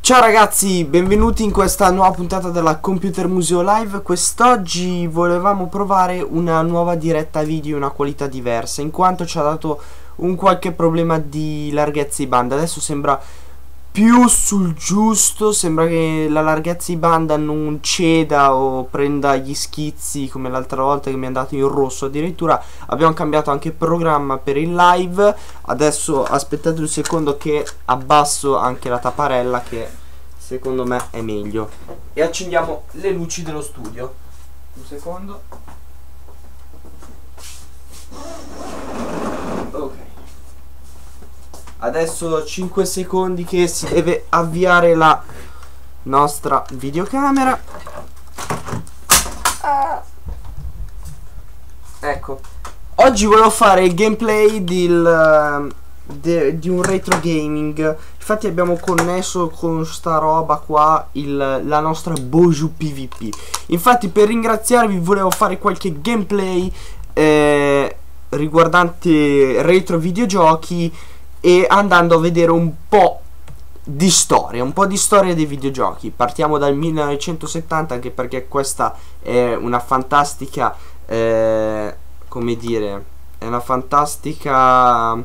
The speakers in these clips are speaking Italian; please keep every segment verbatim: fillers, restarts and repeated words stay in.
Ciao ragazzi, benvenuti in questa nuova puntata della Computer Museo Live. Quest'oggi volevamo provare una nuova diretta video, una qualità diversa, in quanto ci ha dato un qualche problema di larghezza di banda. Adesso sembra più sul giusto, sembra che la larghezza di banda non ceda o prenda gli schizzi come l'altra volta che mi è andato in rosso. Addirittura abbiamo cambiato anche programma per il live. Adesso aspettate un secondo che abbasso anche la tapparella, che secondo me è meglio, e accendiamo le luci dello studio. Un secondo. Ok, adesso cinque secondi che si deve avviare la nostra videocamera. Ah. Ecco, oggi volevo fare il gameplay del, de, di un retro gaming. Infatti abbiamo connesso con sta roba qua il, la nostra Boju PvP. Infatti, per ringraziarvi volevo fare qualche gameplay eh, riguardante retro videogiochi, e andando a vedere un po' di storia, un po' di storia dei videogiochi. Partiamo dal millenovecentosettanta, anche perché questa è una fantastica, eh, come dire, è una fantastica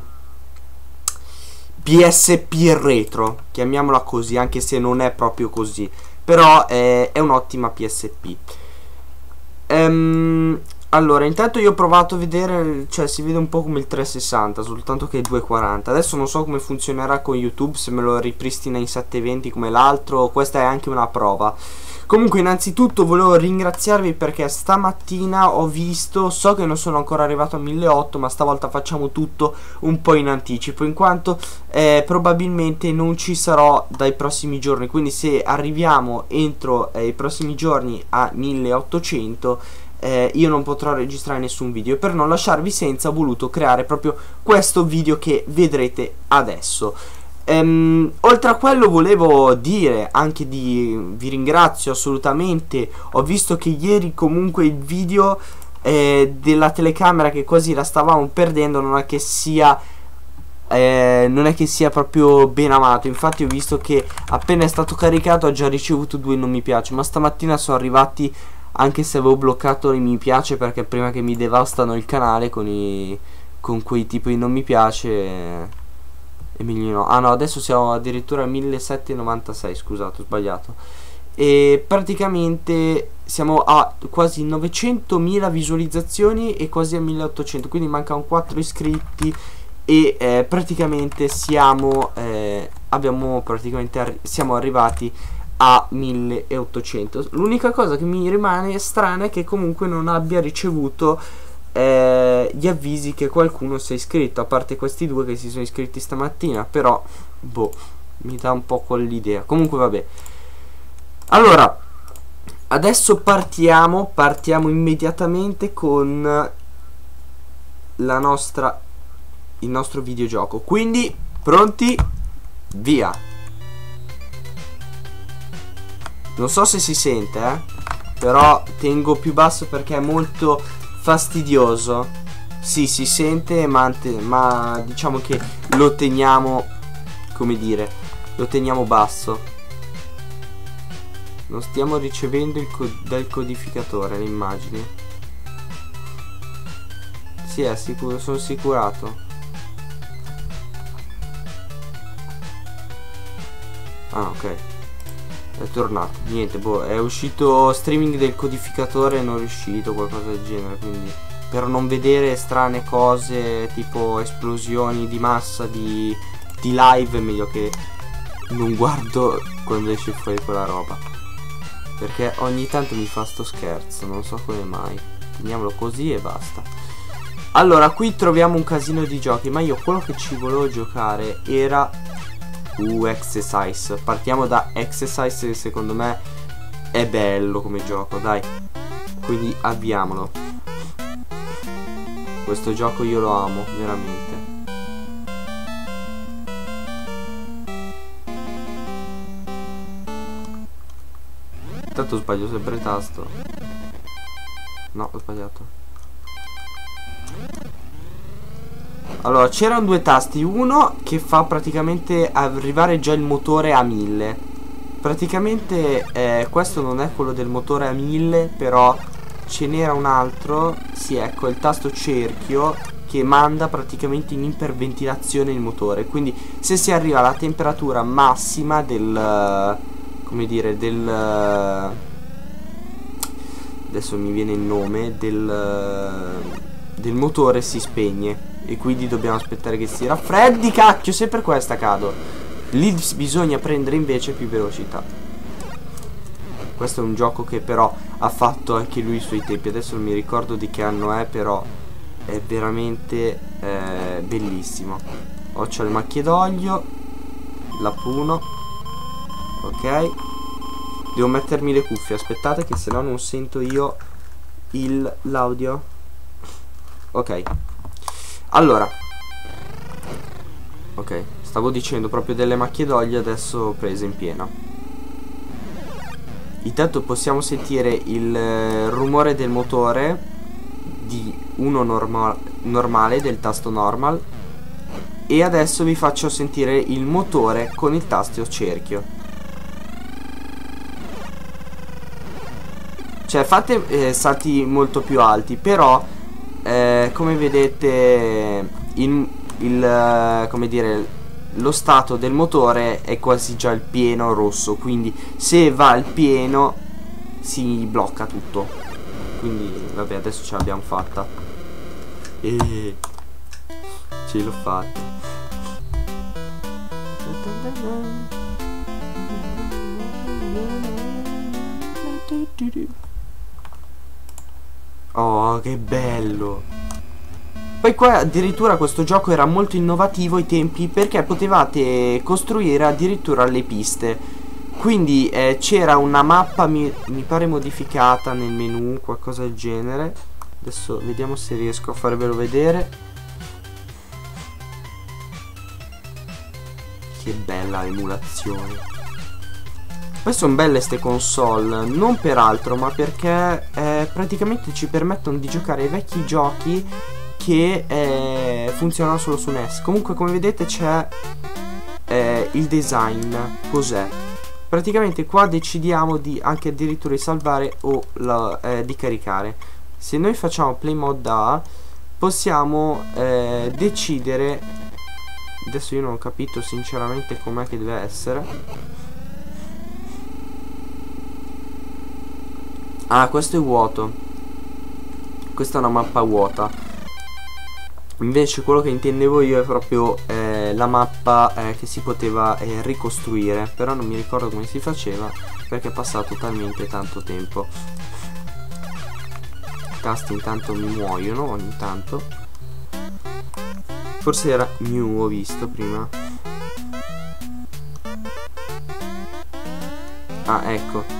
P S P retro, chiamiamola così, anche se non è proprio così, però è, è un'ottima P S P. Ehm... Allora, intanto io ho provato a vedere, cioè si vede un po' come il trecentosessanta, soltanto che è duecentoquaranta. Adesso non so come funzionerà con YouTube, se me lo ripristina in settecentoventi come l'altro. Questa è anche una prova. Comunque, innanzitutto volevo ringraziarvi perché stamattina ho visto, so che non sono ancora arrivato a milleottocento, ma stavolta facciamo tutto un po' in anticipo, in quanto eh, probabilmente non ci sarò dai prossimi giorni. Quindi se arriviamo entro eh, i prossimi giorni a milleottocento, Eh, io non potrò registrare nessun video, e per non lasciarvi senza ho voluto creare proprio questo video che vedrete adesso. Ehm, oltre a quello volevo dire anche di vi ringrazio assolutamente. Ho visto che ieri comunque il video eh, della telecamera, che quasi la stavamo perdendo, non è che sia eh, non è che sia proprio ben amato. Infatti ho visto che appena è stato caricato ha già ricevuto due non mi piace, ma stamattina sono arrivati, anche se avevo bloccato i mi piace, perché prima che mi devastano il canale con i con quei tipi di non mi piace, e meglio no. Ah no, adesso siamo addirittura a millesettecentonovantasei, scusate, ho sbagliato. E praticamente siamo a quasi novecentomila visualizzazioni e quasi a milleottocento, quindi mancano quattro iscritti. E eh, praticamente siamo eh, abbiamo praticamente arri siamo arrivati a milleottocento. L'unica cosa che mi rimane strana è che comunque non abbia ricevuto eh, gli avvisi che qualcuno si è iscritto, a parte questi due che si sono iscritti stamattina. Però boh, mi dà un po' quell'idea. Comunque vabbè, allora adesso partiamo partiamo immediatamente con la nostra il nostro videogioco. Quindi pronti, via. Non so se si sente, eh? Però tengo più basso perché è molto fastidioso. Sì, si sente, ma, ma diciamo che lo teniamo, come dire, lo teniamo basso. Non stiamo ricevendo il co dal codificatore le immagini. Sì, è sicuro, sono assicurato. Ah, ok. È tornato, niente, boh, è uscito streaming del codificatore, non è riuscito, qualcosa del genere. Quindi per non vedere strane cose tipo esplosioni di massa di, di live è meglio che non guardo quando esce fuori quella roba, perché ogni tanto mi fa sto scherzo, non so come mai. Teniamolo così e basta. Allora, qui troviamo un casino di giochi, ma io quello che ci volevo giocare era Uh, Exercise. Partiamo da Exercise, che secondo me è bello come gioco, dai. Quindi avviamolo. Questo gioco io lo amo, veramente. Intanto sbaglio sempre il tasto. No, ho sbagliato. Allora, c'erano due tasti, uno che fa praticamente arrivare già il motore a mille, praticamente eh, questo non è quello del motore a mille, però ce n'era un altro. Sì, ecco, il tasto cerchio che manda praticamente in iperventilazione il motore, quindi se si arriva alla temperatura massima del, come dire, del, adesso mi viene il nome del, del motore, si spegne, e quindi dobbiamo aspettare che si raffreddi. Cacchio, se per questa cado. Lì bisogna prendere invece più velocità. Questo è un gioco che però ha fatto anche lui i suoi tempi. Adesso non mi ricordo di che anno è, però è veramente eh, bellissimo. Oh, c'ho le macchie d'olio, la puno. Ok, devo mettermi le cuffie, aspettate che se no non sento io il l'audio. Ok, allora, ok, stavo dicendo proprio delle macchie d'olio, adesso prese in piena. Intanto possiamo sentire il eh, rumore del motore di uno norma normale, del tasto normal, e adesso vi faccio sentire il motore con il tasto cerchio. Cioè fate eh, salti molto più alti, però eh, come vedete il, il eh, come dire, lo stato del motore è quasi già il pieno rosso, quindi se va al pieno si blocca tutto. Quindi vabbè, adesso ce l'abbiamo fatta e ce l'ho fatta. Oh, che bello. Poi qua addirittura questo gioco era molto innovativo ai tempi, perché potevate costruire addirittura le piste. Quindi eh, c'era una mappa, mi, mi pare modificata nel menu, qualcosa del genere. Adesso vediamo se riesco a farvelo vedere. Che bella emulazione. Poi sono belle ste console, non per altro, ma perché eh, praticamente ci permettono di giocare ai vecchi giochi che eh, funzionano solo su N E S. Comunque, come vedete, c'è eh, il design, cos'è. Praticamente qua decidiamo di anche addirittura di salvare o la, eh, di caricare. Se noi facciamo play mode A, possiamo eh, decidere. Adesso io non ho capito sinceramente com'è che deve essere. Ah, questo è vuoto. Questa è una mappa vuota. Invece quello che intendevo io è proprio eh, la mappa eh, che si poteva eh, ricostruire. Però non mi ricordo come si faceva, perché è passato talmente tanto tempo. I tasti intanto mi muoiono ogni tanto. Forse era new, ho visto prima. Ah, ecco.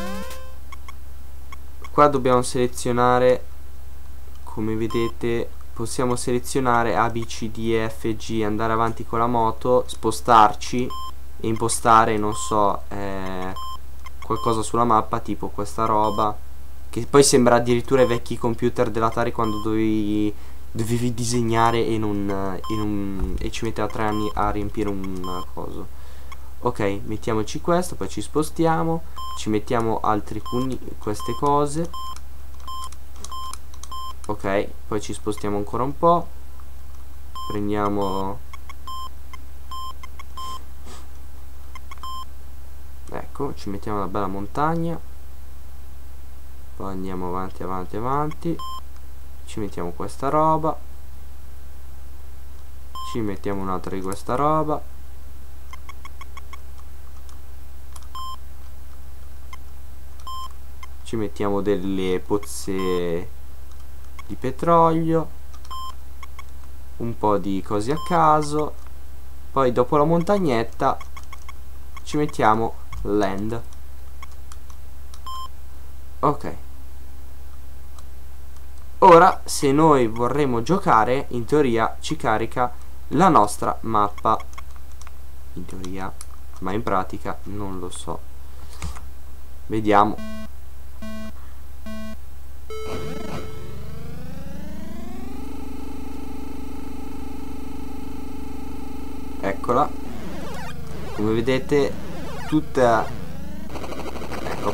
Qua dobbiamo selezionare, come vedete, possiamo selezionare A, B, C, D, E, F, G, andare avanti con la moto, spostarci e impostare, non so, eh, qualcosa sulla mappa, tipo questa roba, che poi sembra addirittura i vecchi computer dell'Atari quando dovevi, dovevi disegnare e, non, e, non, e ci metteva tre anni a riempire un coso. Ok, mettiamoci questo, poi ci spostiamo, ci mettiamo altri pugni, queste cose. Ok, poi ci spostiamo ancora un po'. Prendiamo, ecco, ci mettiamo una bella montagna. Poi andiamo avanti, avanti, avanti. Ci mettiamo questa roba. Ci mettiamo un'altra di questa roba. Ci mettiamo delle pozze di petrolio, un po' di cose a caso. Poi dopo la montagnetta ci mettiamo land. Ok. Ora, se noi vorremmo giocare, in teoria ci carica la nostra mappa. In teoria, ma in pratica non lo so. Vediamo. Eccola. Come vedete, tutta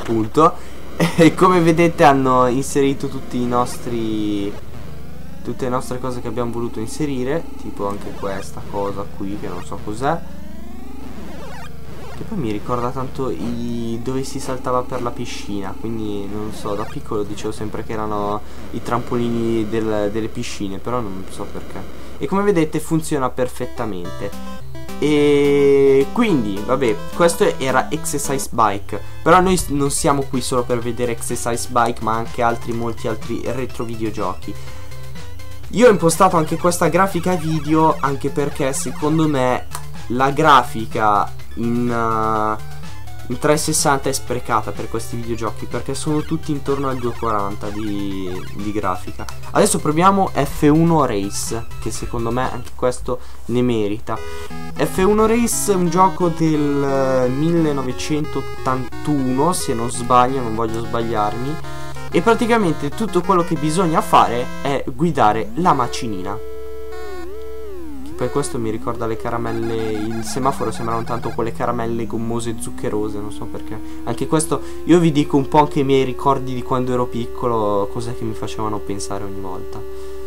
appunto. E come vedete hanno inserito tutti i nostri tutte le nostre cose che abbiamo voluto inserire, tipo anche questa cosa qui che non so cos'è, che poi mi ricorda tanto i dove si saltava per la piscina, quindi non so, da piccolo dicevo sempre che erano i trampolini del, delle piscine, però non so perché. E come vedete funziona perfettamente. E quindi vabbè, questo era Exercise Bike, però noi non siamo qui solo per vedere Exercise Bike, ma anche altri molti altri retro videogiochi. Io ho impostato anche questa grafica video anche perché secondo me la grafica in, uh, in trecentosessanta è sprecata per questi videogiochi, perché sono tutti intorno al duecentoquaranta di, di grafica. Adesso proviamo F uno Race, che secondo me anche questo ne merita. F uno Race è un gioco del uh, millenovecentottantuno, se non sbaglio, non voglio sbagliarmi, e praticamente tutto quello che bisogna fare è guidare la macinina. Poi questo mi ricorda le caramelle, il semaforo sembrano tanto quelle caramelle gommose zuccherose, non so perché. Anche questo, io vi dico un po' anche i miei ricordi di quando ero piccolo, cos'è che mi facevano pensare ogni volta.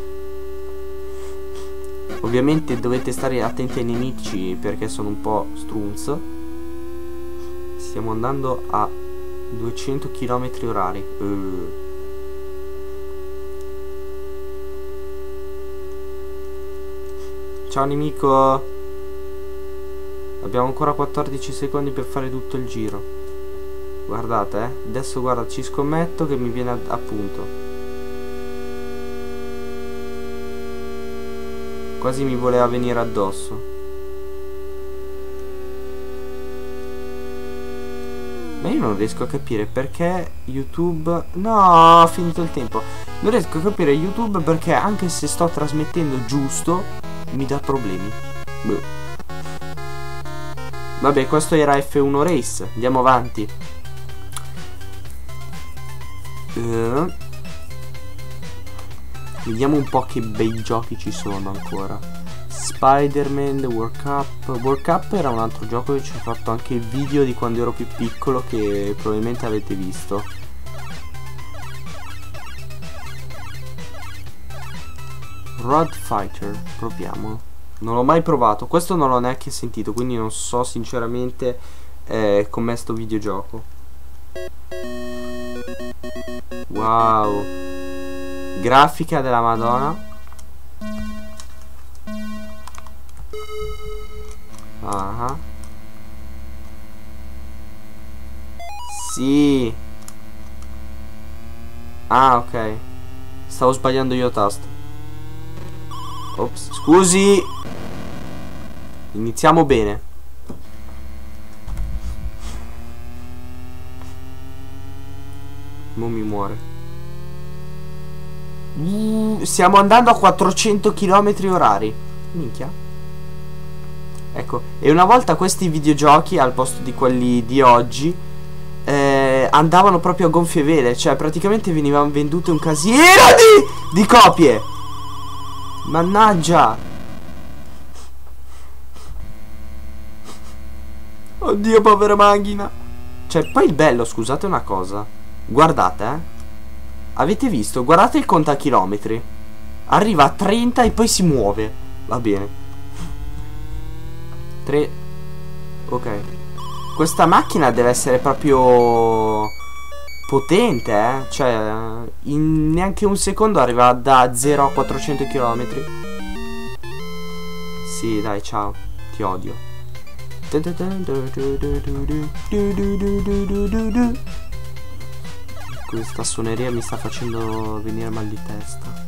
Ovviamente dovete stare attenti ai nemici perché sono un po' strunzo. Stiamo andando a duecento chilometri orari. Uh. Ciao nemico. Abbiamo ancora quattordici secondi per fare tutto il giro. Guardate, eh. Adesso guarda, ci scommetto che mi viene a, a punto. Quasi mi voleva venire addosso. Ma io non riesco a capire perché YouTube... No, ho finito il tempo. Non riesco a capire YouTube perché anche se sto trasmettendo giusto mi dà problemi. Boh. Vabbè, questo era F uno Race. Andiamo avanti. uh. Vediamo un po' che bei giochi ci sono ancora. Spider-Man, The World Cup. World Cup era un altro gioco che ci ho fatto anche il video di quando ero più piccolo, che probabilmente avete visto. Road Fighter, proviamo. Non l'ho mai provato, questo non l'ho neanche sentito, quindi non so sinceramente eh, com'è sto videogioco. Wow, grafica della Madonna. Ah, sì. Ah, ok, stavo sbagliando io tasto. Ops, scusi. Iniziamo bene. Mo mi muore. uh, Stiamo andando a quattrocento chilometri orari. Minchia. Ecco, e una volta questi videogiochi, al posto di quelli di oggi, eh, andavano proprio a gonfie vele. Cioè praticamente venivano vendute un casino di, di copie. Mannaggia. Oddio, povera macchina. Cioè, poi il bello, scusate una cosa. Guardate, eh. Avete visto? Guardate il contachilometri. Arriva a trenta e poi si muove. Va bene. tre. Ok. Questa macchina deve essere proprio potente, eh. Cioè, in neanche un secondo arriva da zero a quattrocento chilometri. Sì, dai, ciao. Ti odio. Questa suoneria mi sta facendo venire mal di testa.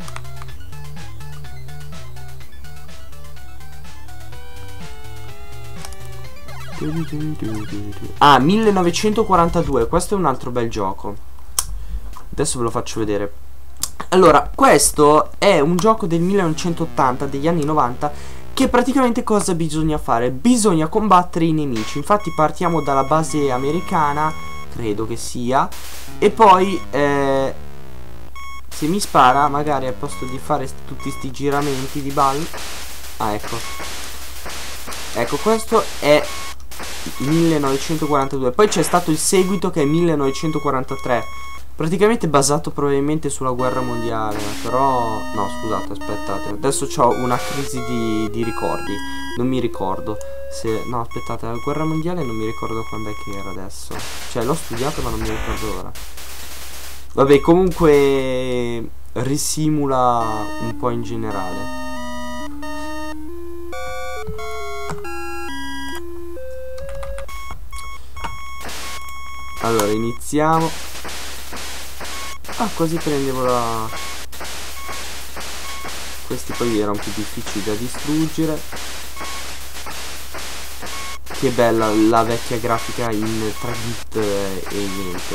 Ah, millenovecentoquarantadue. Questo è un altro bel gioco. Adesso ve lo faccio vedere. Allora, questo è un gioco del millenovecentottanta, degli anni novanta, che praticamente cosa bisogna fare? Bisogna combattere i nemici. Infatti partiamo dalla base americana, credo che sia, e poi eh, se mi spara, magari al posto di fare tutti sti giramenti di ballo. Ah, ecco. Ecco, questo è millenovecentoquarantadue. Poi c'è stato il seguito che è millenovecentoquarantatré, praticamente basato probabilmente sulla guerra mondiale. Però no, scusate, aspettate, adesso ho una crisi di, di ricordi. Non mi ricordo se... No, aspettate, la guerra mondiale non mi ricordo quando è che era adesso. Cioè l'ho studiato ma non mi ricordo ora. Vabbè, comunque risimula un po' in generale. Allora, iniziamo. Ah, così prendevo la... Questi poi erano più difficili da distruggere. Che bella la vecchia grafica in tre bit e niente.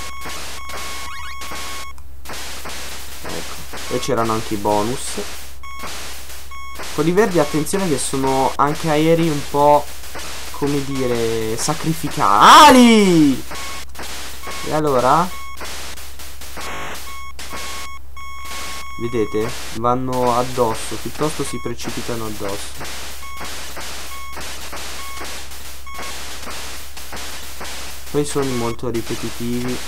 Ecco. E c'erano anche i bonus. Quelli verdi, attenzione che sono anche aerei un po', come dire, sacrificali. E allora? Vedete? Vanno addosso, piuttosto si precipitano addosso. Poi sono molto ripetitivi.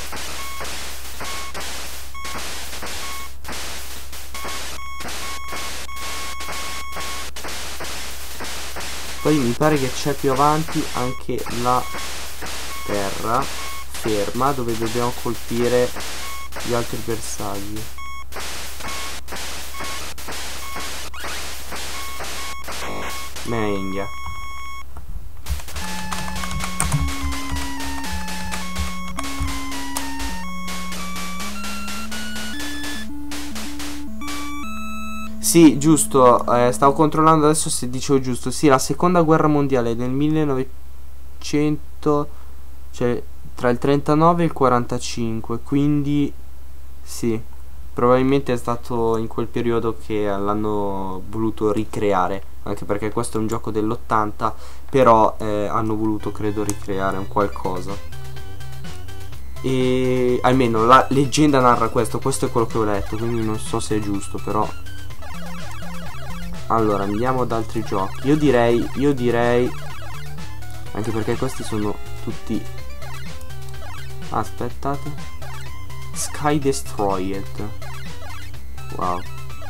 Poi mi pare che c'è più avanti anche la terra ferma, dove dobbiamo colpire gli altri bersagli. Menga. Sì, giusto, eh, stavo controllando adesso se dicevo giusto. Sì, la seconda guerra mondiale del millenovecento, cioè tra il trentanove e il quarantacinque, quindi sì, probabilmente è stato in quel periodo che l'hanno voluto ricreare, anche perché questo è un gioco dell'ottanta, però eh, hanno voluto, credo, ricreare un qualcosa. E almeno la leggenda narra questo, questo è quello che ho letto, quindi non so se è giusto, però... Allora, andiamo ad altri giochi. Io direi, io direi, anche perché questi sono tutti... Aspettate. Sky Destroyed. Wow.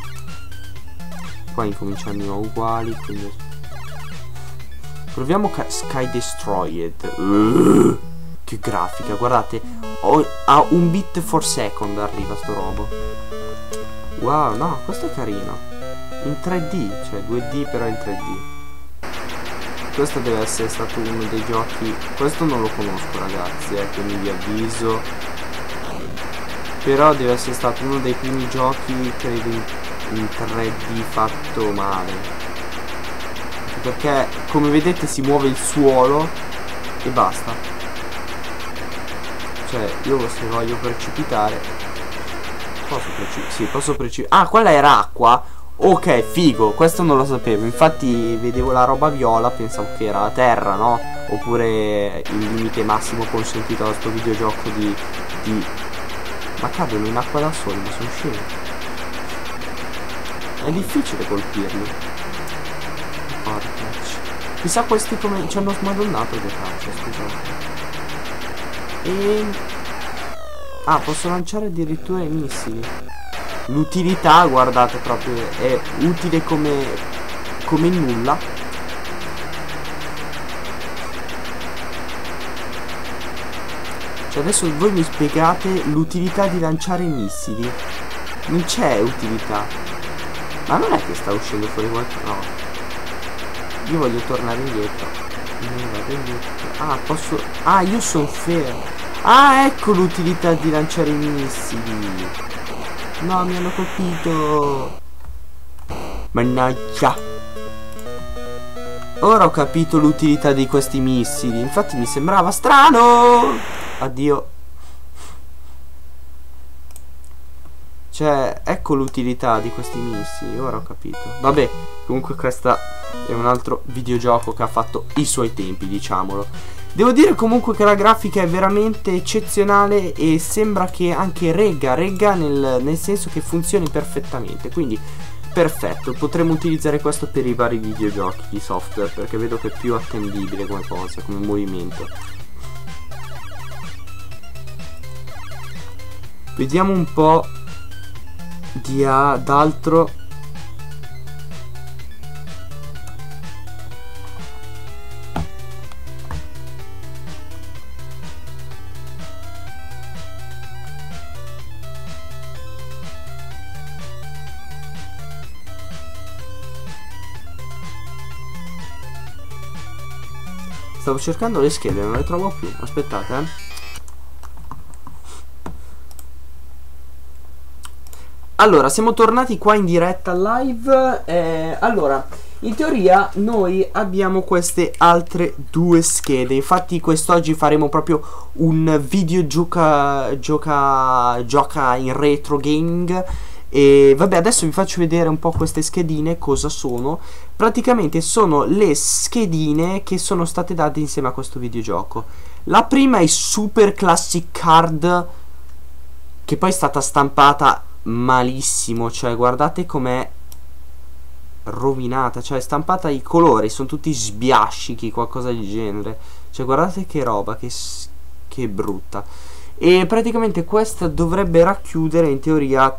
Qua incominciano uguali, quindi... Proviamo Sky Destroyed. Uh, che grafica, guardate. Oh, a un bit per second arriva sto robo. Wow, no, questo è carino. In tre D, cioè due D però in tre D. Questo deve essere stato uno dei giochi. Questo non lo conosco, ragazzi, eh, quindi vi avviso. Però deve essere stato uno dei primi giochi, credo, in, in tre D fatto male. Perché come vedete si muove il suolo e basta. Cioè io se voglio precipitare posso precipitare. Sì, posso precipitare. Ah, quella era acqua. Ok, figo, questo non lo sapevo. Infatti vedevo la roba viola, pensavo che era la terra, no? Oppure il limite massimo consentito da sto videogioco di, di... Ma cadono in acqua da soli, ma sono scemi. È difficile colpirli. Porca. Chissà questi come... ci hanno smadonnato che cazzo, scusate. E... Ah, posso lanciare addirittura i missili. L'utilità, guardate, proprio è utile come come nulla. Cioè adesso voi mi spiegate l'utilità di lanciare missili. Non c'è utilità. Ma non è che sta uscendo fuori qualcosa? No. Io voglio tornare indietro. Non vado indietro. Ah, posso... Ah, io sono fermo. Ah, ecco l'utilità di lanciare i missili. No, mi hanno colpito. Mannaggia. Ora ho capito l'utilità di questi missili. Infatti mi sembrava strano. Addio. Cioè, ecco l'utilità di questi missili. Ora ho capito. Vabbè, comunque questo è un altro videogioco che ha fatto i suoi tempi, diciamolo. Devo dire comunque che la grafica è veramente eccezionale e sembra che anche regga, regga nel, nel senso che funzioni perfettamente. Quindi perfetto, potremmo utilizzare questo per i vari videogiochi di software, perché vedo che è più attendibile come cosa, come movimento. Vediamo un po' di d'altro. Stavo cercando le schede, non le trovo più. Aspettate, eh. Allora, siamo tornati qua in diretta live. Eh, allora, in teoria noi abbiamo queste altre due schede. Infatti quest'oggi faremo proprio un video gioca, gioca, gioca in retro gaming. E vabbè, adesso vi faccio vedere un po' queste schedine, cosa sono. Praticamente sono le schedine che sono state date insieme a questo videogioco. La prima è Super Classic Card, che poi è stata stampata malissimo, cioè guardate com'è rovinata, cioè è stampata, i colori sono tutti sbiascichi, qualcosa del genere, cioè guardate che roba, che, che brutta. E praticamente questa dovrebbe racchiudere in teoria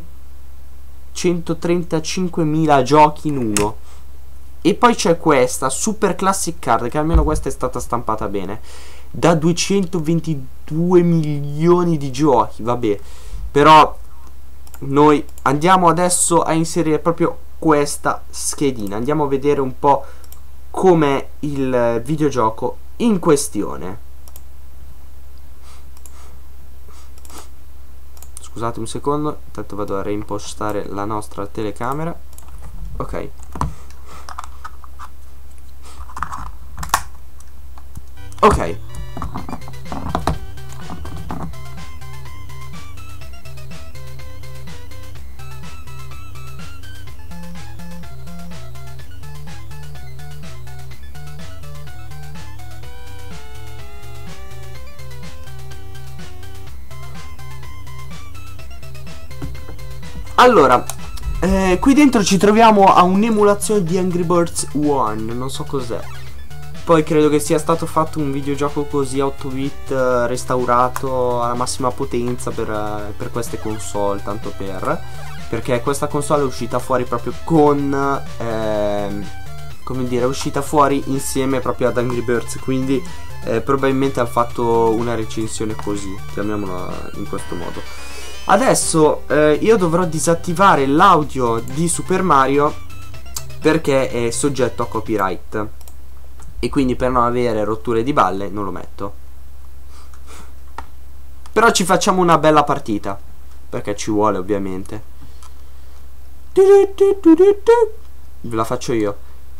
centotrentacinquemila giochi in uno. E poi c'è questa Super Classic Card, che almeno questa è stata stampata bene, da duecentoventidue milioni di giochi. Vabbè, però noi andiamo adesso a inserire proprio questa schedina, andiamo a vedere un po' com'è il videogioco in questione. Scusate un secondo, intanto vado a reimpostare la nostra telecamera. Ok. Ok. Allora, eh, qui dentro ci troviamo a un'emulazione di Angry Birds uno, non so cos'è. Poi credo che sia stato fatto un videogioco così a otto bit, eh, restaurato alla massima potenza per, eh, per queste console, tanto per, perché questa console è uscita fuori proprio con, eh, come dire, è uscita fuori insieme proprio ad Angry Birds, quindi eh, probabilmente ha fatto una recensione così, chiamiamola in questo modo. Adesso eh, io dovrò disattivare l'audio di Super Mario perché è soggetto a copyright, e quindi per non avere rotture di balle non lo metto. Però ci facciamo una bella partita, perché ci vuole ovviamente. Ve la faccio io.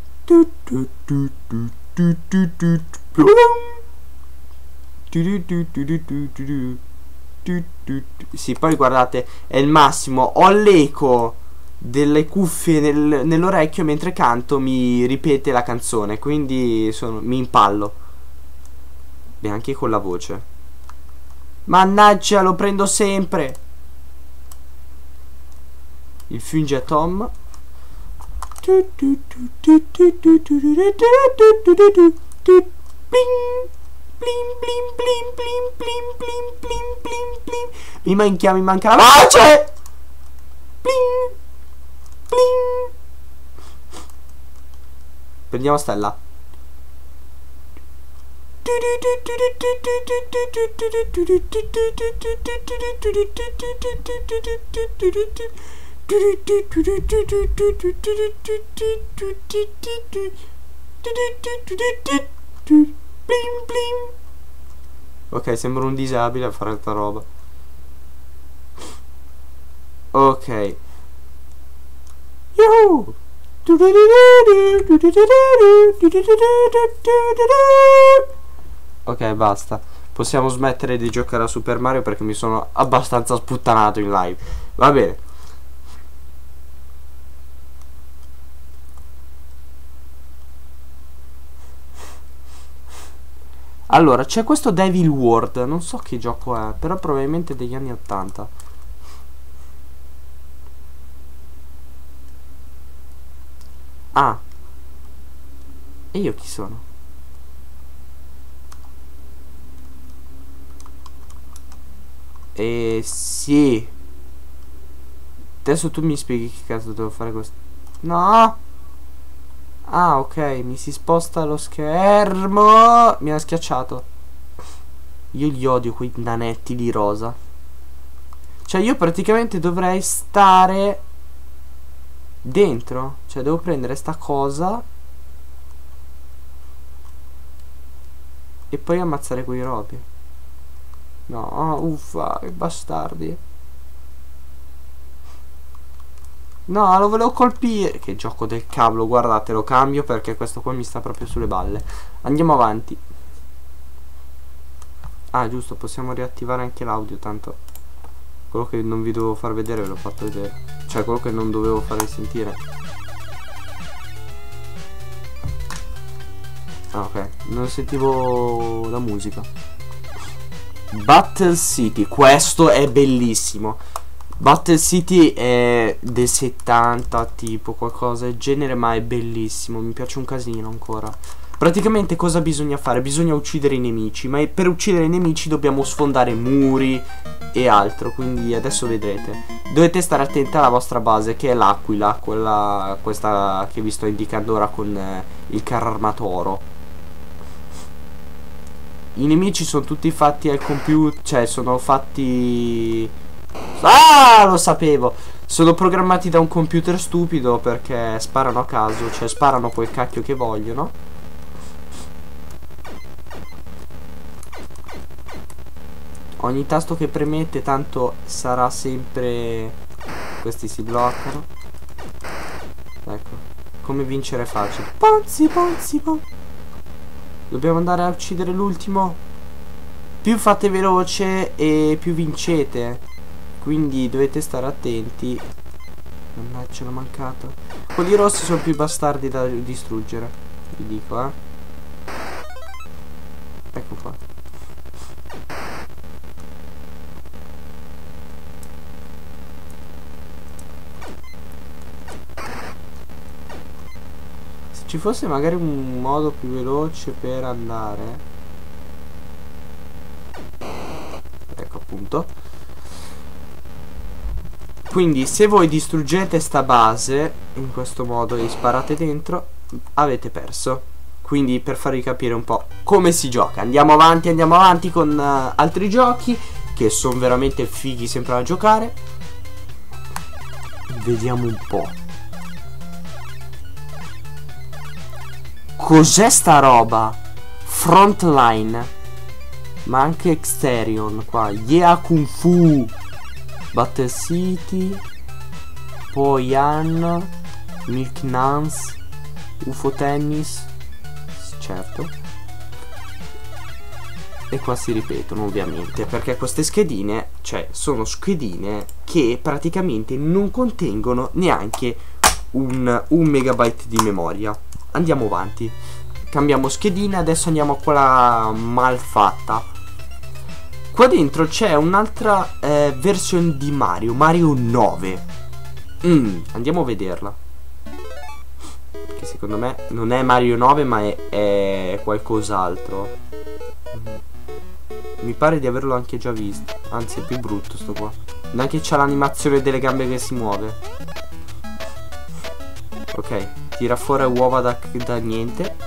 Sì, poi guardate, è il massimo. Ho l'eco delle cuffie nel, nell'orecchio, mentre canto mi ripete la canzone, quindi sono, mi impallo. Beh, anche con la voce. Mannaggia, lo prendo sempre. Il Funge Tom. Mi manca, mi manca la voce. Bling, bling. Prendiamo Stella. Bling, bling. Ok, sembra un disabile a fare sta roba. Ok. Yuhu! Ok, basta. Possiamo smettere di giocare a Super Mario perché mi sono abbastanza sputtanato in live. Va bene. Allora, c'è questo Devil World, non so che gioco è, però probabilmente degli anni ottanta. Ah. E io chi sono? Eh sì. Adesso tu mi spieghi che cazzo devo fare questo. No. Ah, ok, mi si sposta lo schermo. Mi ha schiacciato. Io li odio quei nanetti di rosa. Cioè io praticamente dovrei stare dentro. Cioè devo prendere sta cosa e poi ammazzare quei robi. No, uffa, che bastardi. No, lo volevo colpire. Che gioco del cavolo, guardate, lo cambio perché questo qua mi sta proprio sulle balle. Andiamo avanti. Ah, giusto, possiamo riattivare anche l'audio, tanto quello che non vi dovevo far vedere ve l'ho fatto vedere. Cioè, quello che non dovevo fare sentire. Ah, ok, non sentivo la musica. Battle City, questo è bellissimo. Battle City è del settanta, tipo qualcosa del genere, ma è bellissimo, mi piace un casino ancora. Praticamente cosa bisogna fare? Bisogna uccidere i nemici, ma per uccidere i nemici dobbiamo sfondare muri e altro, quindi adesso vedrete. Dovete stare attenti alla vostra base, che è l'aquila, quella, questa che vi sto indicando ora con eh, il carro armatoro. I nemici sono tutti fatti al computer, cioè sono fatti... Ah, lo sapevo! Sono programmati da un computer stupido perché sparano a caso, cioè sparano quel cacchio che vogliono. Ogni tasto che premete tanto sarà sempre... Questi si bloccano. Ecco, come vincere facile. Ponzi, ponzi, ponzi. Dobbiamo andare a uccidere l'ultimo. Più fate veloce e più vincete. Quindi dovete stare attenti. Mannaggia, l'ho mancato. Quelli rossi sono più bastardi da distruggere, vi dico, eh. Ecco qua. Se ci fosse magari un modo più veloce per andare. Ecco appunto. Quindi se voi distruggete sta base in questo modo e sparate dentro, avete perso. Quindi per farvi capire un po' come si gioca, andiamo avanti, andiamo avanti con uh, altri giochi che sono veramente fighi sempre da giocare. Vediamo un po'. Cos'è sta roba? Frontline. Ma anche Exterion qua. Yeah Kung Fu. Battle City, poi Ann, Milk Nuns, U F O Tennis, certo. E qua si ripetono ovviamente, perché queste schedine, cioè sono schedine che praticamente non contengono neanche un, un megabyte di memoria. Andiamo avanti, cambiamo schedina, adesso andiamo a quella malfatta. Qua dentro c'è un'altra eh, versione di Mario, Mario nove. Mm, andiamo a vederla. Che secondo me non è Mario nove ma è, è qualcos'altro. Mm. Mi pare di averlo anche già visto. Anzi è più brutto sto qua. Neanche c'ha l'animazione delle gambe che si muove. Ok, tira fuori uova da, da niente.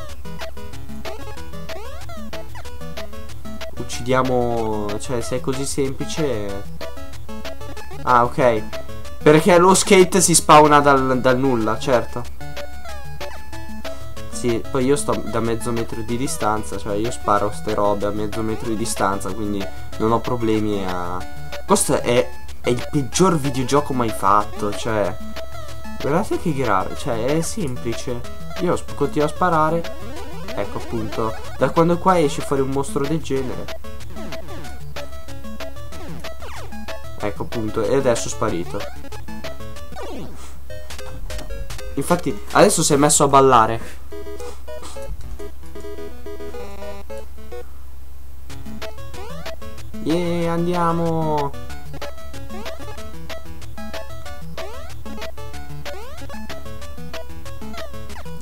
Uccidiamo, cioè se è così semplice. Ah ok, perché lo skate si spawna dal, dal nulla, certo. Sì, poi io sto da mezzo metro di distanza, cioè io sparo ste robe a mezzo metro di distanza, quindi non ho problemi a... Questo è, è il peggior videogioco mai fatto, cioè guardate che grave, cioè è semplice. Io continuo a sparare. Ecco appunto, da quando qua esce fuori un mostro del genere. Ecco appunto, e adesso è sparito. Infatti adesso si è messo a ballare. Yeah, andiamo.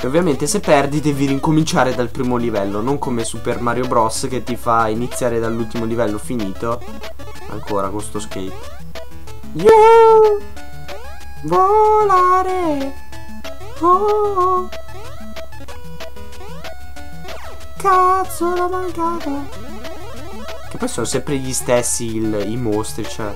E ovviamente se perdi devi ricominciare dal primo livello, non come Super Mario Bros che ti fa iniziare dall'ultimo livello finito. Ancora con sto skate. Yeah! Volare! Oh! Cazzo, l'ho mancato! Che poi sono sempre gli stessi il, i mostri, cioè.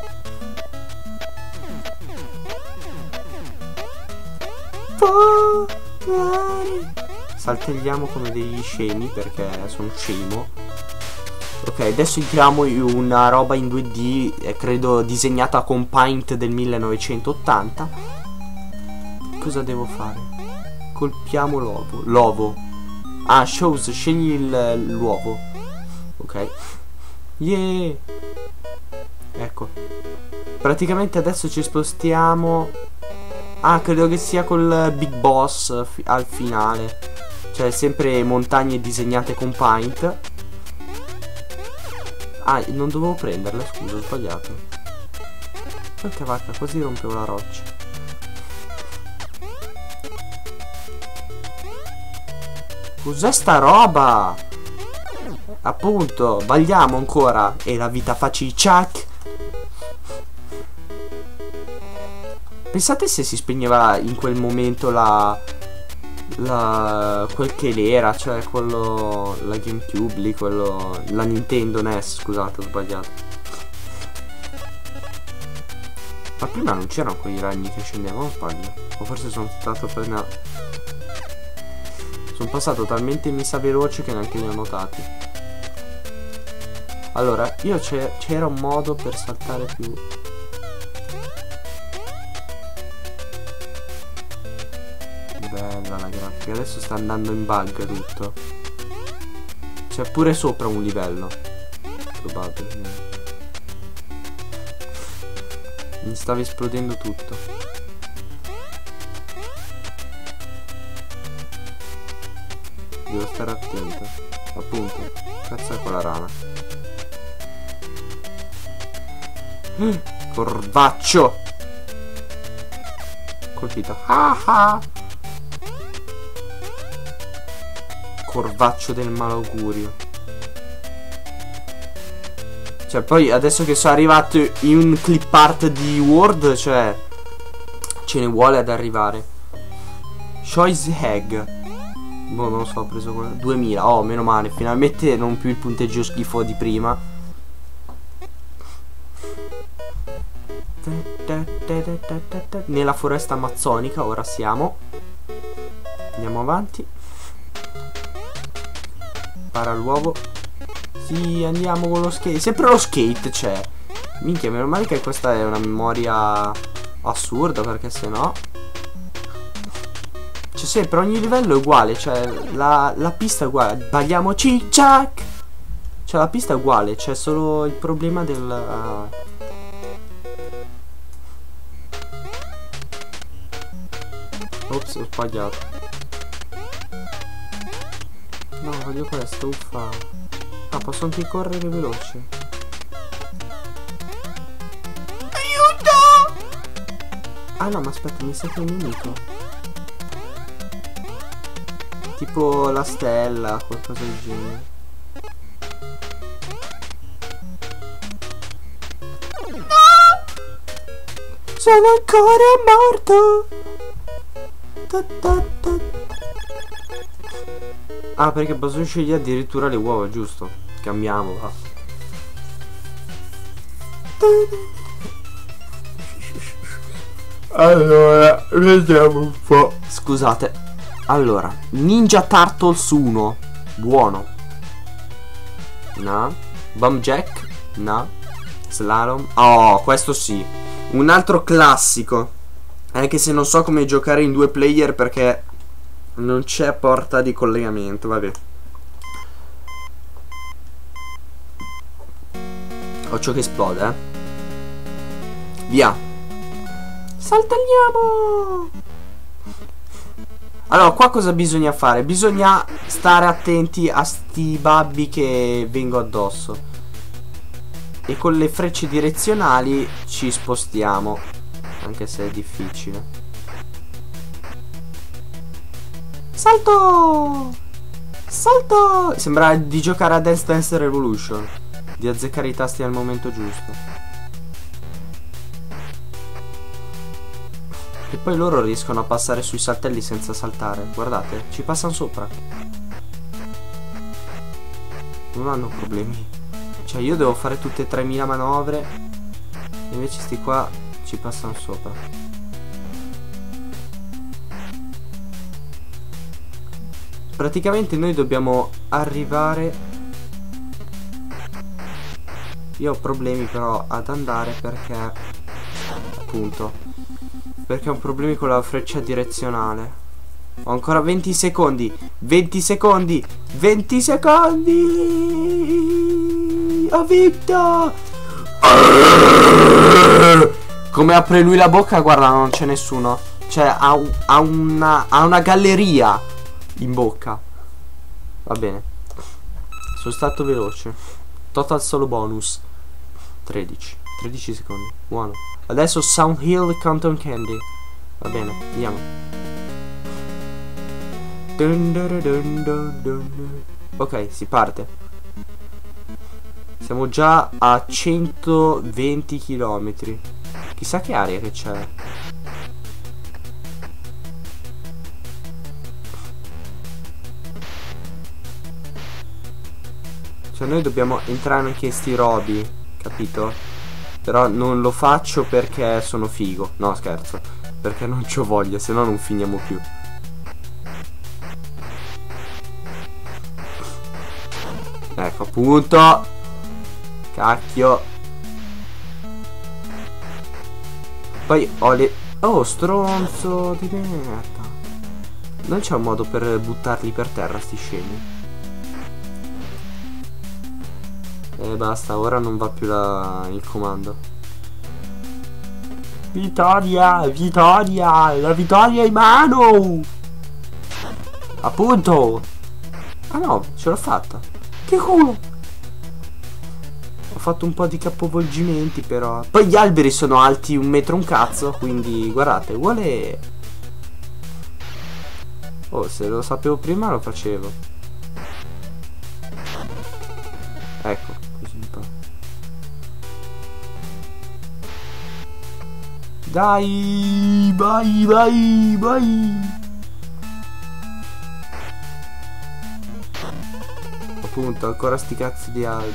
Volare! Saltelliamo come degli scemi perché sono scemo. Ok, adesso entriamo in una roba in due D, eh, credo disegnata con Paint del millenovecentottanta. Cosa devo fare? Colpiamo l'uovo. L'uovo. Ah, shows, scegli l'uovo. Ok. Yeah. Ecco. Praticamente adesso ci spostiamo. Ah, credo che sia col Big Boss fi al finale. Cioè, sempre montagne disegnate con Paint. Ah, non dovevo prenderla, scusa, ho sbagliato. Porca vacca, quasi rompevo la roccia. Cos'è sta roba? Appunto, balliamo ancora. E la vita facicciac. Pensate se si spegneva in quel momento la... La... quel che l'era, cioè quello... La GameCube lì, quello... La Nintendo N E S, scusate, ho sbagliato. Ma prima non c'erano quei ragni che scendevano, o sbaglio? O forse sono stato per una... Sono passato talmente mi sa veloce che neanche li ho notati. Allora, io c'era un modo per saltare più... Bella la grafica. Adesso sta andando in bug tutto. C'è pure sopra un livello. Probabilmente. Mi stava esplodendo tutto. Devo stare attento. Appunto. Cazzo è quella rana. Corvaccio. Colpito. Ah ah. Corvaccio del malaugurio. Cioè poi adesso che sono arrivato in un clip art di Word, cioè ce ne vuole ad arrivare. Choice Egg. Boh, non lo so, ho preso quello. duemila. Oh, meno male. Finalmente non più il punteggio schifo di prima. Nella foresta amazzonica ora siamo. Andiamo avanti. Para l'uovo. Sì, andiamo con lo skate. Sempre lo skate c'è. Minchia, meno male che questa è una memoria assurda, perché se no... C'è sempre, ogni livello è uguale. Cioè, la, la pista è uguale. Balliamo cicciac. Cioè, la pista è uguale. C'è solo il problema del... Uh... Ops, ho sbagliato. No, voglio questo, uffa. Ah, posso anche correre veloce. Aiuto! Ah no, ma aspetta, mi sa che è un nemico. Tipo la stella, qualcosa del genere. No! Sono ancora morto. Ta ta ta. Ah, perché posso scegliere addirittura le uova, giusto? Cambiamo, va. Allora, vediamo un po'. Scusate. Allora, Ninja Turtles uno. Buono. No. Bomb Jack. No. Slalom. Oh, questo sì. Un altro classico. Anche se non so come giocare in due player perché... non c'è porta di collegamento, vabbè. Occhio che esplode, eh. Via. Saltelliamo. Allora, qua cosa bisogna fare? Bisogna stare attenti a sti babbi che vengo addosso. E con le frecce direzionali ci spostiamo. Anche se è difficile. Salto! Salto! Sembra di giocare a Dance Dance Revolution, di azzeccare i tasti al momento giusto. E poi loro riescono a passare sui saltelli senza saltare. Guardate, ci passano sopra. Non hanno problemi. Cioè io devo fare tutte e tremila manovre, invece sti qua ci passano sopra. Praticamente noi dobbiamo arrivare. Io ho problemi però ad andare perché appunto Perché ho problemi con la freccia direzionale. Ho ancora venti secondi. venti secondi. venti secondi. Ho vinto. Come apre lui la bocca, guarda, non c'è nessuno. Cioè ha, un, ha, una, ha una galleria in bocca. Va bene. Sono stato veloce. Total solo bonus tredici. tredici secondi. Buono. Adesso Sound Hill Cotton Candy. Va bene, andiamo. Dun dun dun dun dun. Ok, si parte. Siamo già a centoventi chilometri. Chissà che aria che c'è. Cioè noi dobbiamo entrare anche in sti robi, capito? Però non lo faccio perché sono figo. No, scherzo. Perché non c'ho voglia, se no non finiamo più. Ecco, appunto. Cacchio. Poi ho le... Oh, stronzo di merda. Non c'è un modo per buttarli per terra, sti scemi. E basta, ora non va più la... il comando. Vittoria, vittoria, la vittoria è in mano. Appunto. Ah no, ce l'ho fatta. Che culo. Ho fatto un po' di capovolgimenti però. Poi gli alberi sono alti un metro un cazzo, quindi guardate, uguale. Oh, se lo sapevo prima lo facevo. Ecco. Dai, vai, vai, vai. Appunto, ancora sti cazzi di alberi.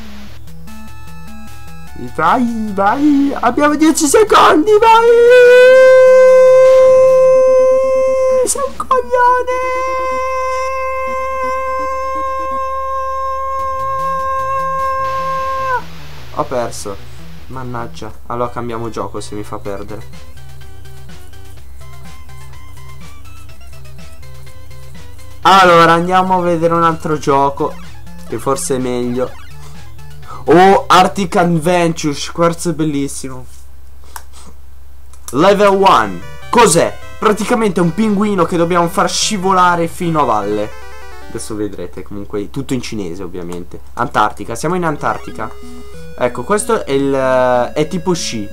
Vai, vai, abbiamo dieci secondi, vai. Sei un coglione. Ho perso. Mannaggia. Allora cambiamo gioco se mi fa perdere. Allora andiamo a vedere un altro gioco che forse è meglio. Oh, Arctic Adventures. Questo è bellissimo. Level uno. Cos'è? Praticamente un pinguino che dobbiamo far scivolare fino a valle. Adesso vedrete. Comunque tutto in cinese ovviamente. Antartica. Siamo in Antartica. Ecco, questo è il è tipo sci.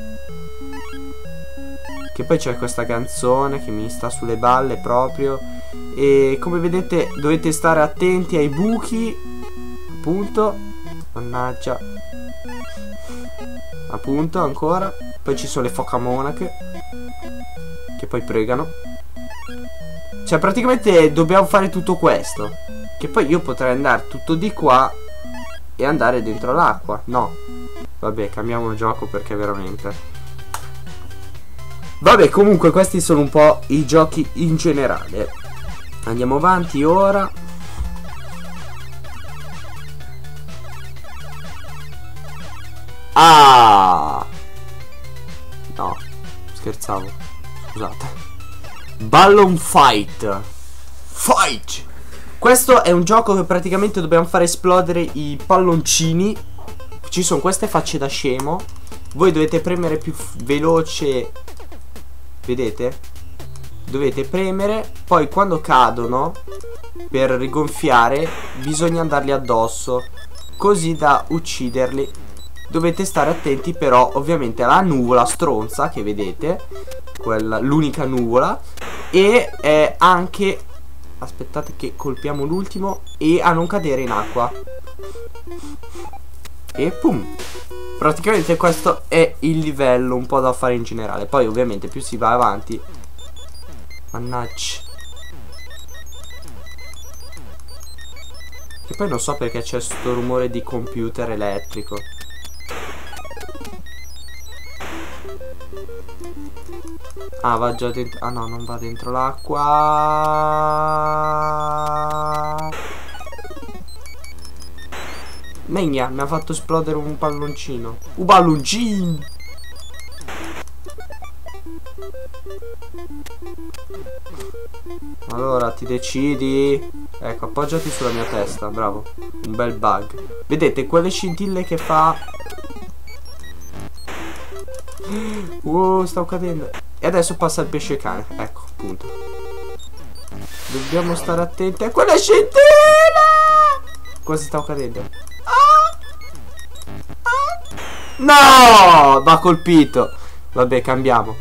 Che poi c'è questa canzone che mi sta sulle balle proprio. E come vedete dovete stare attenti ai buchi. Appunto. Mannaggia. Appunto, ancora. Poi ci sono le foca monache che poi pregano. Cioè praticamente dobbiamo fare tutto questo. Che poi io potrei andare tutto di qua e andare dentro l'acqua. No. Vabbè, cambiamo gioco perché veramente. Vabbè, comunque questi sono un po' i giochi in generale. Andiamo avanti ora. Ah! No, scherzavo. Scusate. Ballon Fight. Fight! Questo è un gioco che praticamente dobbiamo fare esplodere i palloncini. Ci sono queste facce da scemo. Voi dovete premere più veloce. Vedete? Dovete premere. Poi quando cadono, per rigonfiare, bisogna andarli addosso, così da ucciderli. Dovete stare attenti però ovviamente alla nuvola stronza che vedete. Quella, l'unica nuvola. E eh, anche Aspettate che colpiamo l'ultimo. E a non cadere in acqua. E pum. Praticamente questo è il livello un po' da fare in generale. Poi ovviamente più si va avanti. Mannaggia. E poi non so perché c'è sto rumore di computer elettrico. Ah, va già dentro. Ah no, non va dentro l'acqua. Megna, mi ha fatto esplodere un palloncino. Un palloncino. Allora, ti decidi. Ecco, appoggiati sulla mia testa, bravo. Un bel bug. Vedete, quelle scintille che fa. Wow, stavo cadendo. E adesso passa il pesce cane. Ecco, appunto. Dobbiamo stare attenti a quelle scintille. Quasi stavo cadendo. No! Va colpito. Vabbè, cambiamo.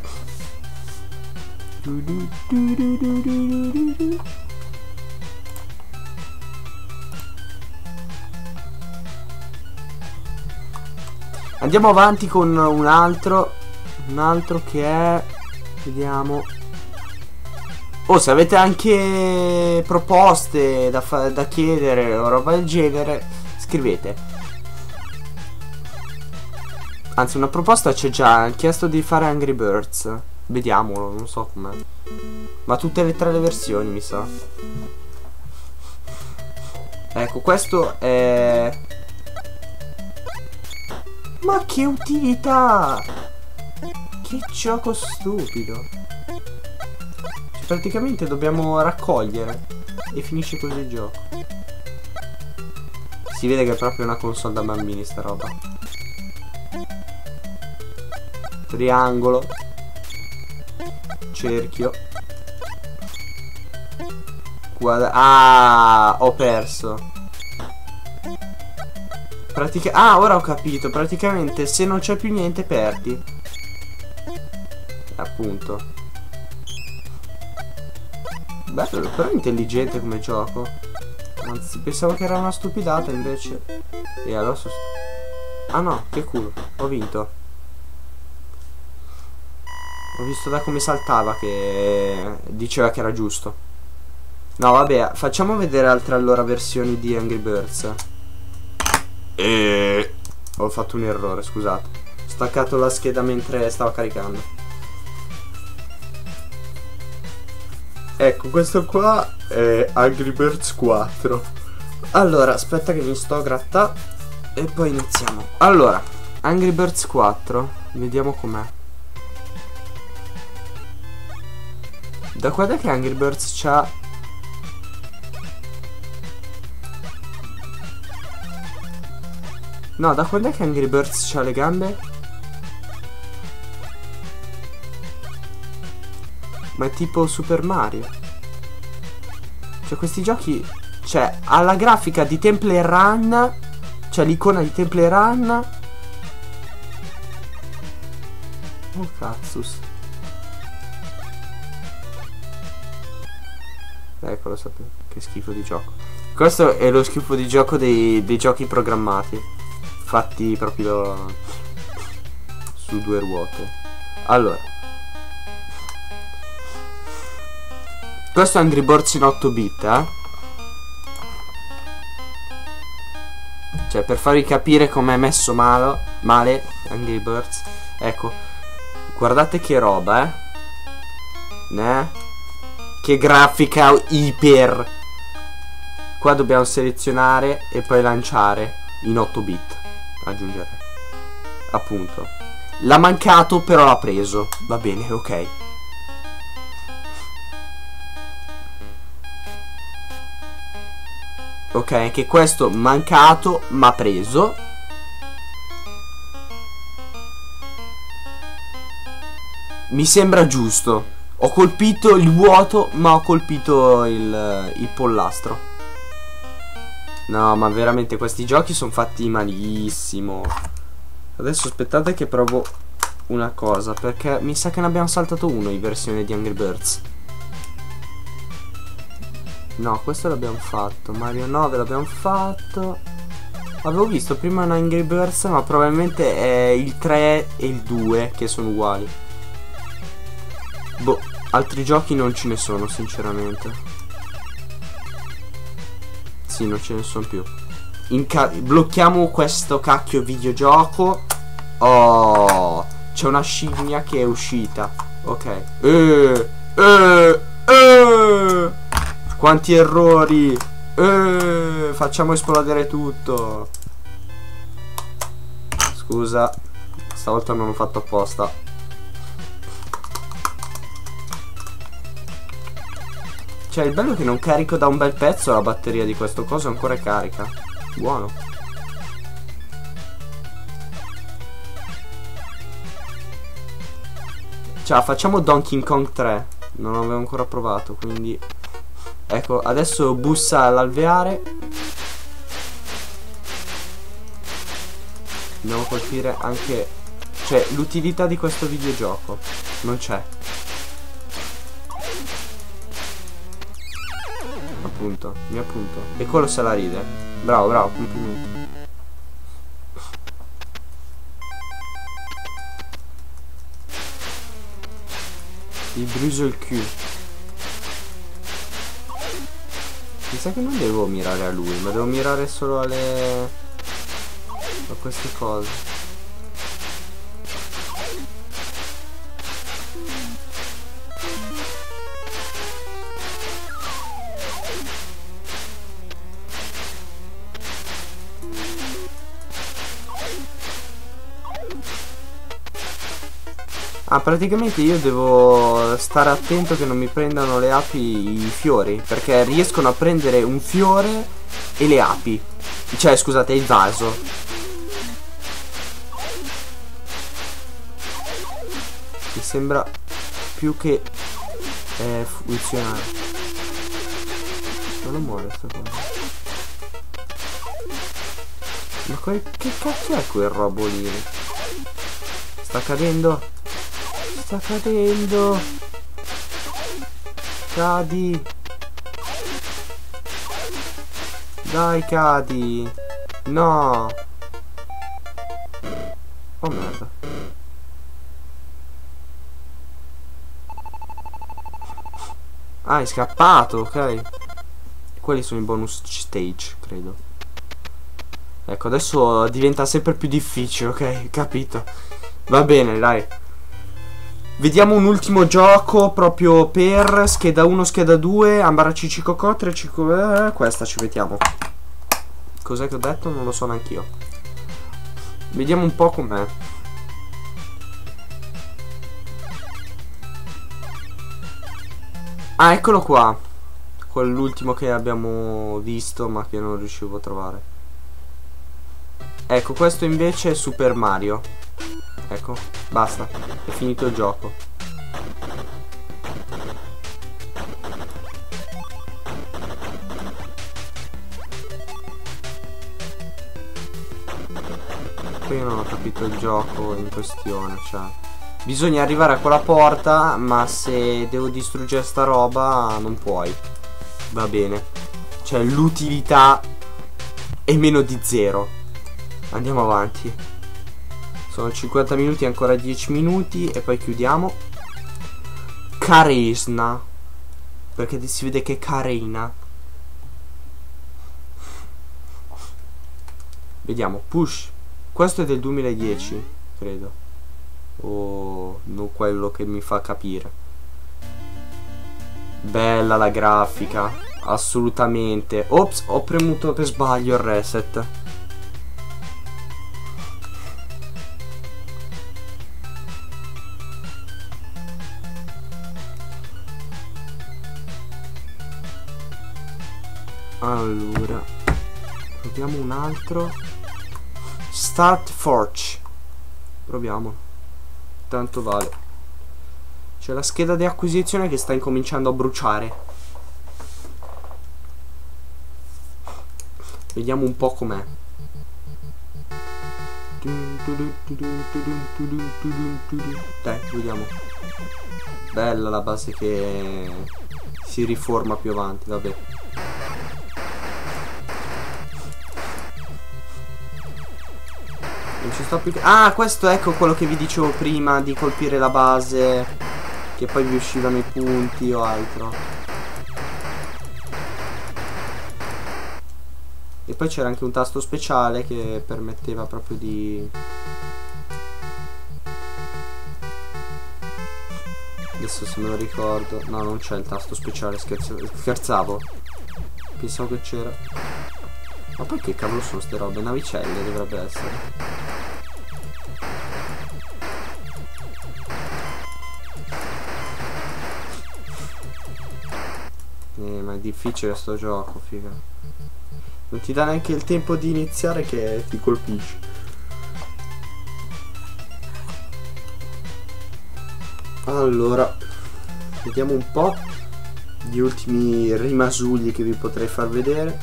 Andiamo avanti con un altro. Un altro che è. Vediamo. Oh, se avete anche proposte da, da chiedere o roba del genere, scrivete. Anzi, una proposta c'è già. Ha chiesto di fare Angry Birds. Vediamolo, non so com'è. Ma tutte e tre le versioni, mi sa. Ecco, questo è. Ma che utilità! Che gioco stupido. Cioè, praticamente dobbiamo raccogliere. E finisce così il gioco. Si vede che è proprio una console da bambini sta roba. Triangolo. Cerchio. Quadra. Ah, ho perso. Pratica ah, ora ho capito. Praticamente se non c'è più niente perdi. Appunto. Bello, però intelligente come gioco. Anzi, pensavo che era una stupidata, invece. E allora so... Ah no, che culo. Ho vinto. Ho visto da come saltava che diceva che era giusto. No, vabbè, facciamo vedere altre allora versioni di Angry Birds. E... Ho fatto un errore, scusate. Ho staccato la scheda mentre stavo caricando. Ecco, questo qua è Angry Birds quattro. Allora, aspetta che mi sto a grattare e poi iniziamo. Allora, Angry Birds quattro. Vediamo com'è. Da quando è che Angry Birds c'ha... No, da quando è che Angry Birds c'ha le gambe? Ma è tipo Super Mario. Cioè questi giochi... Cioè, ha la grafica di Temple Run. Cioè l'icona di Temple Run. Oh cazzus. Ecco, lo sapevo. Che schifo di gioco. Questo è lo schifo di gioco dei, dei giochi programmati. Fatti proprio su due ruote. Allora, questo è Angry Birds in otto bit, eh? Cioè, per farvi capire com'è messo malo, male Angry Birds. Ecco, guardate che roba, eh? Ne? Che grafica iper. Qua dobbiamo selezionare e poi lanciare in otto bit. Aggiungere. Appunto. L'ha mancato, però l'ha preso. Va bene, ok. Ok, anche questo mancato, ma preso. Mi sembra giusto. Ho colpito il vuoto, ma ho colpito il, il pollastro. No, ma veramente questi giochi sono fatti malissimo. Adesso aspettate che provo una cosa, perché mi sa che ne abbiamo saltato uno in versione di Angry Birds. No, questo l'abbiamo fatto. Mario nove l'abbiamo fatto. Avevo visto prima una Angry Birds, ma probabilmente è il tre e il due che sono uguali. Boh, altri giochi non ce ne sono sinceramente. Sì, non ce ne sono più. Blocchiamo questo cacchio videogioco. Oh, c'è una scimmia che è uscita. Ok. Eh, eh, eh. Quanti errori. Eh, facciamo esplodere tutto. Scusa, stavolta non l'ho fatto apposta. Cioè, il bello è che non carico da un bel pezzo la batteria di questo coso, ancora è carica. Buono. Cioè, facciamo Donkey Kong tre. Non l'avevo ancora provato, quindi... Ecco, adesso bussa all'alveare. Dobbiamo colpire anche... Cioè, l'utilità di questo videogioco non c'è. Appunto, mi appunto. E quello se la ride. Bravo, bravo, complimenti. Il bruso il Q. Mi sa che non devo mirare a lui, ma devo mirare solo alle... a queste cose. Ah, praticamente io devo stare attento che non mi prendano le api i fiori, perché riescono a prendere un fiore e le api. Cioè, scusate, il vaso. Mi sembra più che eh, funzionare. Non lo muore sta cosa. Ma quel, che cacchio è quel robo lì? Sta cadendo? Sta cadendo. Cadi. Dai, cadi. No. Oh merda. Ah, è scappato, ok. Quelli sono i bonus stage, credo. Ecco, adesso diventa sempre più difficile, ok? Capito. Va bene, dai. Vediamo un ultimo gioco proprio per scheda uno, scheda due, Ambara Cicicocò, tre Cico... Eh, questa ci mettiamo. Cos'è che ho detto? Non lo so neanch'io. Vediamo un po' com'è. Ah, eccolo qua. Quell'ultimo che abbiamo visto ma che non riuscivo a trovare. Ecco, questo invece è Super Mario. Ecco, basta, è finito il gioco. Poi io non ho capito il gioco in questione, cioè bisogna arrivare a quella porta, ma se devo distruggere sta roba non puoi. Va bene. Cioè l'utilità è meno di zero. Andiamo avanti. Sono cinquanta minuti, ancora dieci minuti e poi chiudiamo. Caresna. Perché si vede che è carina. Vediamo, push. Questo è del duemiladieci, credo. O non quello che mi fa capire. Bella la grafica. Assolutamente. Ops, ho premuto per sbaglio il reset. Allora, proviamo un altro. Start Forge. Proviamo. Tanto vale. C'è la scheda di acquisizione che sta incominciando a bruciare. Vediamo un po' com'è. Dai, vediamo. Bella la base che si riforma più avanti, vabbè. Non ci sto più. Ah, questo ecco quello che vi dicevo prima, di colpire la base, che poi vi uscivano i punti o altro. E poi c'era anche un tasto speciale che permetteva proprio di... Adesso se me lo ricordo. No, non c'è il tasto speciale, scherzo... scherzavo. Pensavo che c'era. Ma poi che cavolo sono ste robe? Navicelle dovrebbe essere. Eh, ma è difficile sto gioco, figa. Non ti dà neanche il tempo di iniziare che ti colpisci. Allora, vediamo un po' gli ultimi rimasugli che vi potrei far vedere.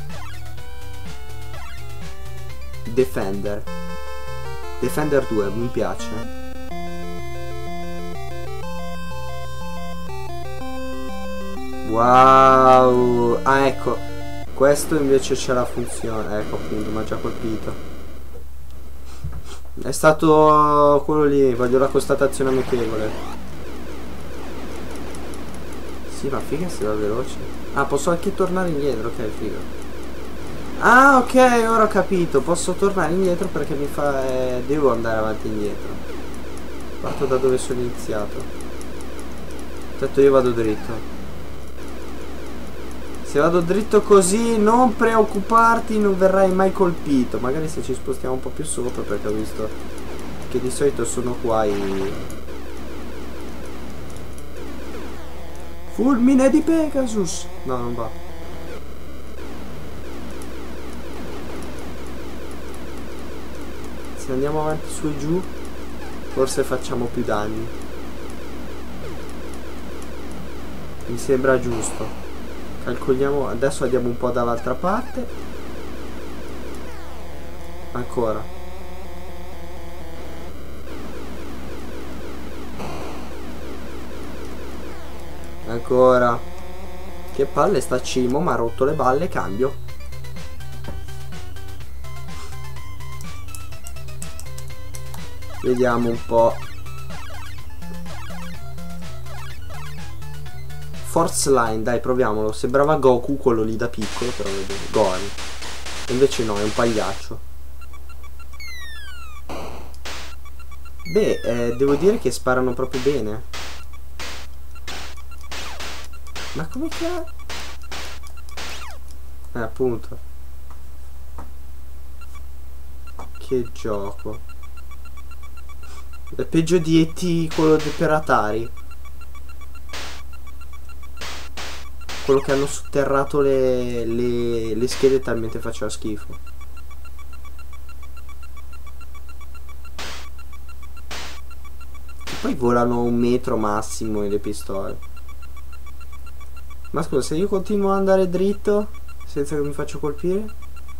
Defender Defender due, mi piace. Wow. Ah, ecco, questo invece c'è la funzione. Ecco appunto, mi ha già colpito. È stato quello lì. Voglio la constatazione amichevole. Sì, ma figa se va veloce. Ah, posso anche tornare indietro. Ok, figa. Ah, ok, ora ho capito. Posso tornare indietro perché mi fa... Eh, devo andare avanti e indietro. Parto da dove sono iniziato. Tanto io vado dritto. Se vado dritto così, non preoccuparti, non verrai mai colpito. Magari se ci spostiamo un po' più sopra, perché ho visto che di solito sono qua i... Fulmine di Pegasus. No, non va. Se andiamo avanti su e giù, forse facciamo più danni. Mi sembra giusto. Calcoliamo, adesso andiamo un po' dall'altra parte. Ancora. Ancora. Che palle sta Cimo, mi ha rotto le balle, cambio. Vediamo un po'. Force Line, dai, proviamolo. Sembrava Goku quello lì da piccolo, però vedo Gohan. Invece no, è un pagliaccio. Beh, eh, devo dire che sparano proprio bene. Ma come che... Eh, appunto. Che gioco. È peggio di E T, quello per Atari. Quello che hanno sotterrato le, le, le schede talmente faceva schifo. E poi volano un metro massimo le pistole. Ma scusa, se io continuo ad andare dritto senza che mi faccio colpire,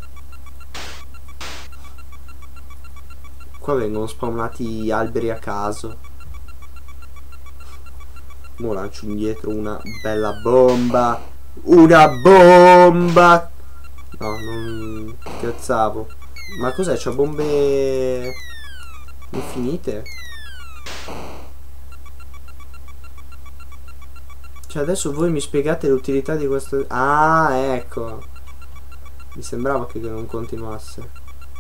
qua vengono spawnati alberi a caso. Mo lancio indietro una bella bomba. Una bomba. No, non scherzavo. Ma cos'è? C'ho bombe infinite? Cioè adesso voi mi spiegate l'utilità di questo... Ah, ecco. Mi sembrava che non continuasse.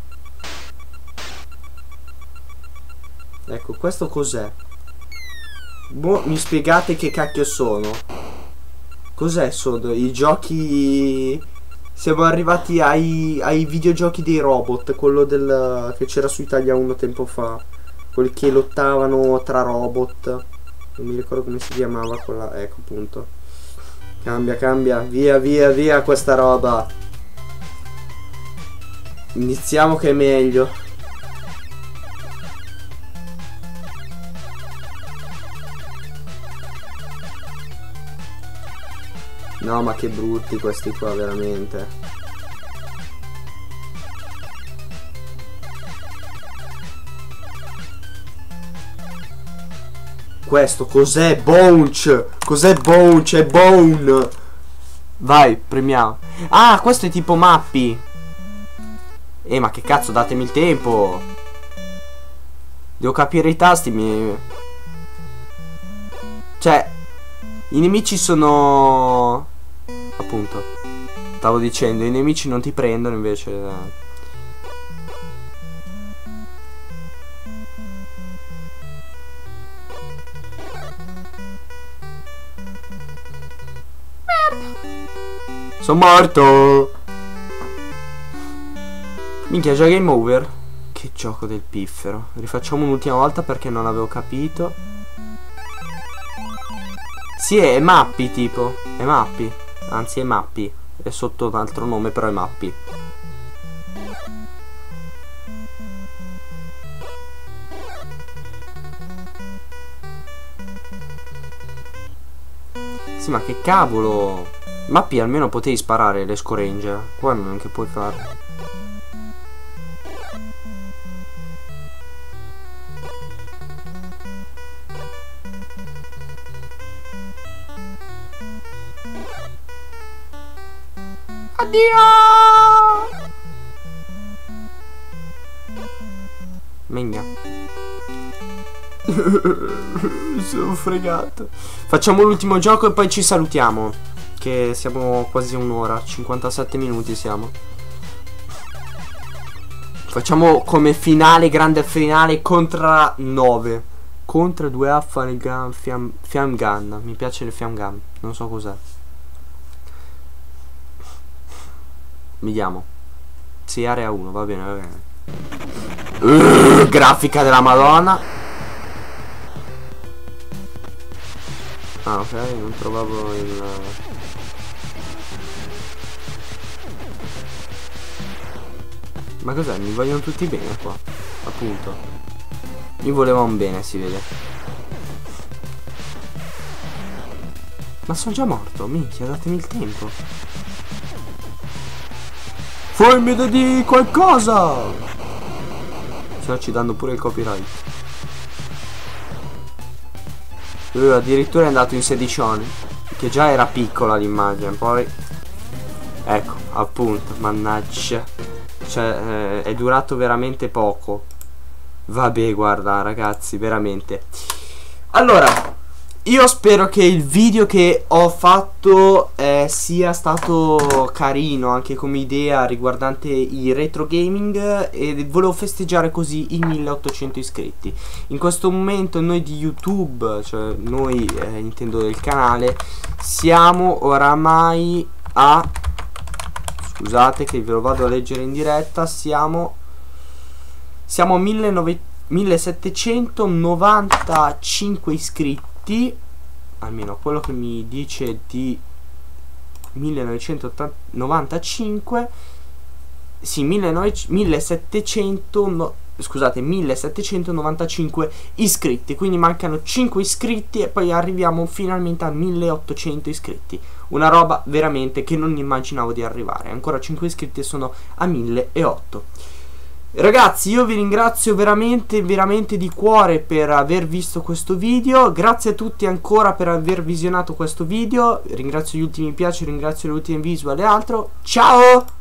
Ecco, questo cos'è? Boh, mi spiegate che cacchio sono? Cos'è sono? I giochi... Siamo arrivati ai, ai videogiochi dei robot. Quello del che c'era su Italia uno tempo fa. Quelli che lottavano tra robot. Non mi ricordo come si chiamava quella. Ecco appunto. Cambia, cambia. Via, via, via questa roba. Iniziamo che è meglio. No, ma che brutti questi qua, veramente. Questo cos'è? Bounce. Cos'è Bounce? È Bone. Vai, premiamo. Ah, questo è tipo mappi. Eh, ma che cazzo, datemi il tempo. Devo capire i tasti. Mi... Cioè, i nemici sono... Appunto, stavo dicendo, i nemici non ti prendono invece... Sono morto. Minchia, già game over. Che gioco del piffero. Rifacciamo un'ultima volta perché non avevo capito. Sì, è mappi tipo. È mappi. Anzi è mappi. È sotto un altro nome però è mappi. Sì, ma che cavolo. Mappi almeno potevi sparare le scoranger. Qua non che puoi fare. Addio! Megna. Sono fregato. Facciamo l'ultimo gioco e poi ci salutiamo. Che siamo quasi un'ora, cinquantasette minuti siamo. Facciamo come finale, grande finale, contra nove. Contro due Afghan fiam, fiam gun. Mi piace il fiam gun, non so cos'è. Vediamo. Sì, area uno, va bene, va bene. Uh, grafica della Madonna. Ah, ok, non trovavo il... Ma cos'è? Mi vogliono tutti bene qua. Appunto. Mi volevano bene, si vede. Ma sono già morto, minchia, datemi il tempo. Fammi di qualcosa! Se no ci danno pure il copyright. Uh, addirittura è andato in sedicione. Che già era piccola l'immagine. Poi ecco, appunto, mannaggia. Cioè, eh, è durato veramente poco. Vabbè, guarda, ragazzi, veramente. Allora, io spero che il video che ho fatto eh, sia stato carino anche come idea riguardante il retro gaming. E volevo festeggiare così i milleottocento iscritti. In questo momento noi di YouTube, cioè noi eh, intendo del canale, siamo oramai a... Scusate che ve lo vado a leggere in diretta. Siamo Siamo a millesettecentonovantacinque iscritti. Almeno quello che mi dice di millenovecentonovantacinque. Sì, millesettecento no, scusate, millesettecentonovantacinque iscritti. Quindi mancano cinque iscritti e poi arriviamo finalmente a milleottocento iscritti. Una roba veramente che non immaginavo di arrivare. Ancora cinque iscritti e sono a milleotto. Ragazzi, io vi ringrazio veramente, veramente di cuore per aver visto questo video. Grazie a tutti ancora per aver visionato questo video. Ringrazio gli ultimi mi piace, ringrazio le ultime visual e altro. Ciao!